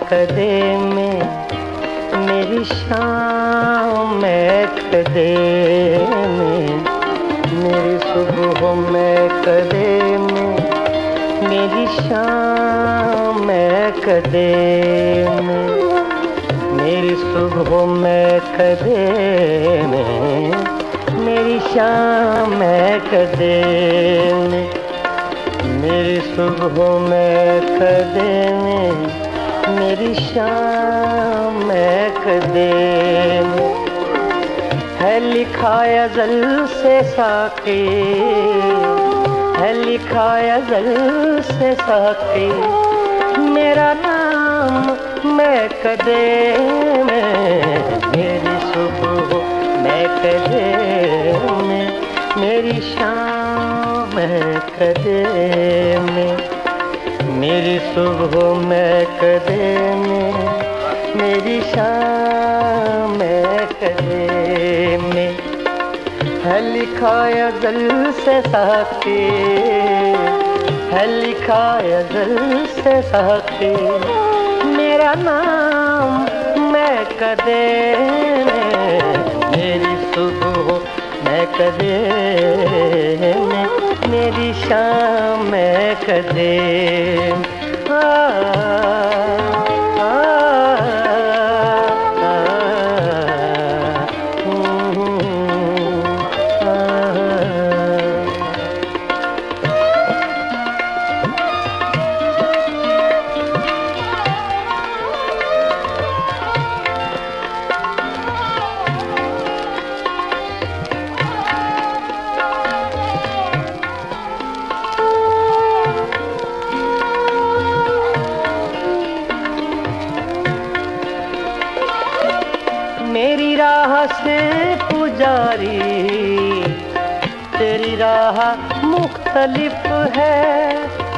मैकदे में, मेरी शाम मैकदे में, मेरी सुबह मैकदे में, मेरी शाम मैकदे में, मेरी सुबह मैकदे में, मेरी शाम मैकदे में, मेरी सुबह मैकदे में, मेरी शाम मैकदे में, है लिखा अज़ल से साक़ी, है लिखा अज़ल से साक़ी, मेरा नाम मैकदे में, मेरी सुबह मैकदे में, मेरी शाम मैकदे में, मेरी सुबह मैकदे में, मेरी शाम मैकदे में, है लिखा अज़ल से साक़ी, है लिखा अज़ल से साक़ी, मेरा नाम मैकदे में, मेरी सुबह मैकदे में, मेरी शाम मैकदे मेरी राह से पुजारी, तेरी राह मुख्तलिफ है,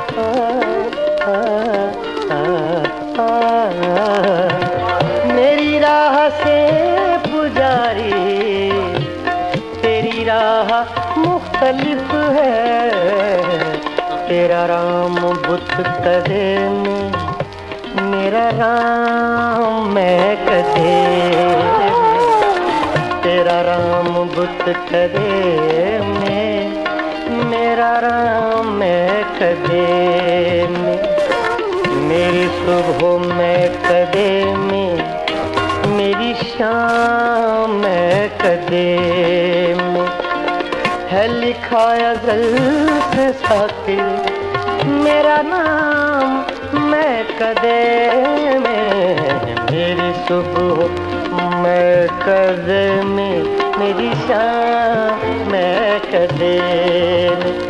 मेरी राह से पुजारी, तेरी राह मुख्तलिफ है, तेरा राम बुत कदे में, मेरा राम मैकदे में, तेरा राम बुत कदे में, मेरा राम मैकदे में, मेरी सुबह मैकदे में, मेरी शाम मैकदे में, है लिखा अज़ल से साक़ी, मेरा नाम मैकदे में, मेरी सुबह मैकदे में, मेरी शाम मैकदे में,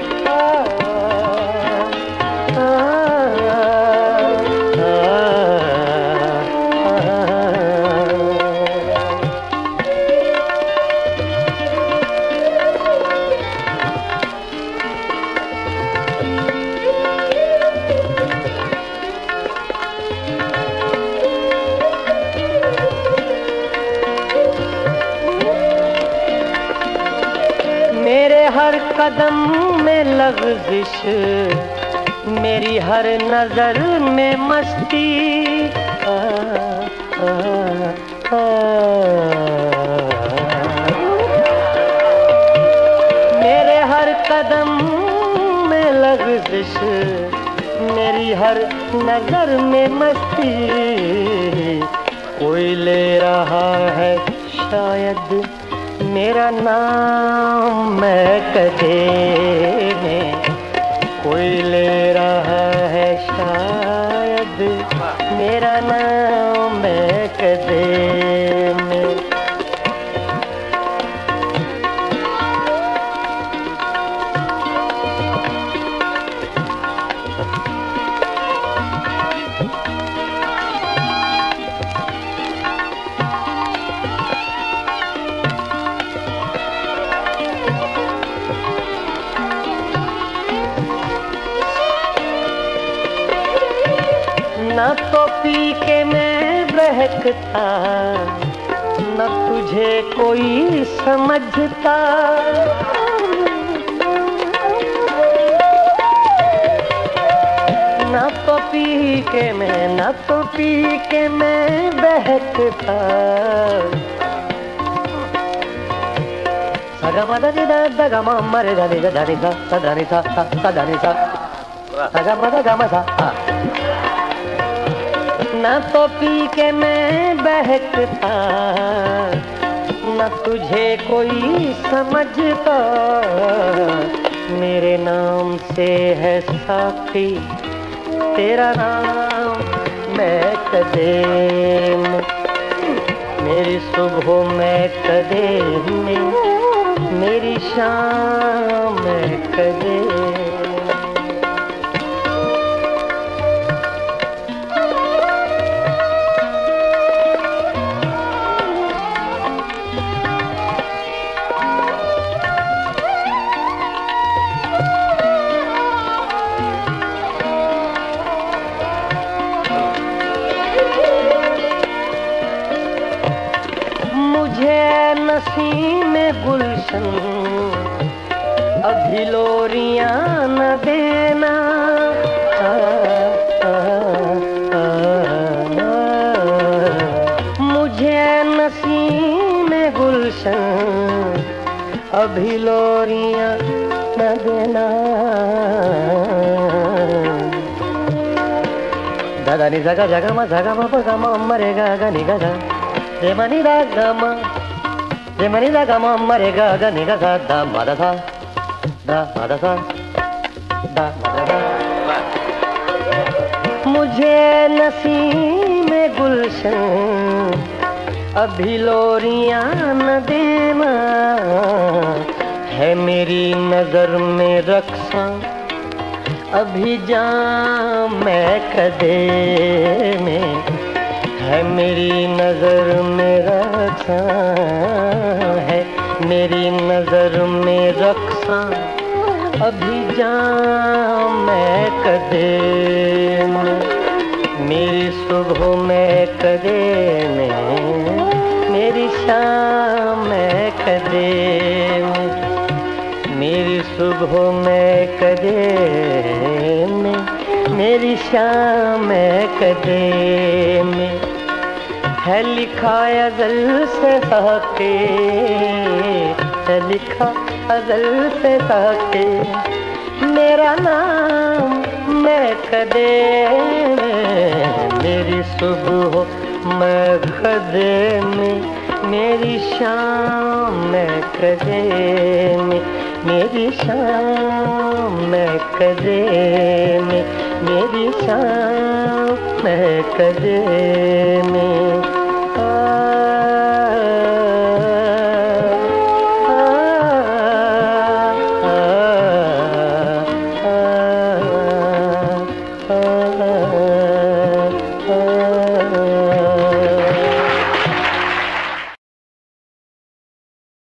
मेरे हर कदम में लग़ज़िश, मेरी हर नज़र में मस्ती, मेरे हर कदम में लग़ज़िश, मेरी हर नज़र में मस्ती, कोई ले रहा है शायद मेरा नाम मैकदे में, कोई ले रहा है शायद मेरा नाम मैकदे में, न तो पी के मैं बहकता, न तुझे कोई समझता, न तो पी के मैं, न तो पी के मैं बहकता। सगा मदा नि दा दा गा मा मरे दा नि दा नि सा दा नि सा दा नि सा सगा मदा गा मा सा। न तो पी के मैं बहकता, न तुझे कोई समझता। मेरे नाम से है साथी तेरा नाम मैकदे। मेरी सुबह मैकदे में, मेरी शाम मैकदे। नसीम गुलशन अभी लोरियां न देना। मुझे नसीम गुलशन अभी लोरियां न देना। दादा नि जगा जगा मा पगा मा मरेगा गा नि गा गा रे मा नि दा गा मा रे मा नि दा गा मा मरेगा गा नि गा गा दा मा दा सा दा मा दा सा दा मा दा सा। मुझे नसीम गुलशन अभी लोरियां न देना। है मेरी नजर में रक्सा अभी जाम मैकदे में। है मेरी नजर में रक्सा, है मेरी नजर में रक्सा अभी जाम मैकदे में। मेरी सुबह मैकदे में, मेरी शाम मैकदे में। मेरी सुबह मैकदे में, मेरी शाम मैकदे में। है लिखा अज़ल से हक़े, है लिखा अज़ल से हक़े। मेरा नाम मैकदे में। मेरी सुबह मैकदे में, मेरी शाम मैकदे में। मेरी शाम मैकदे में, मेरी शाम मैकदे में।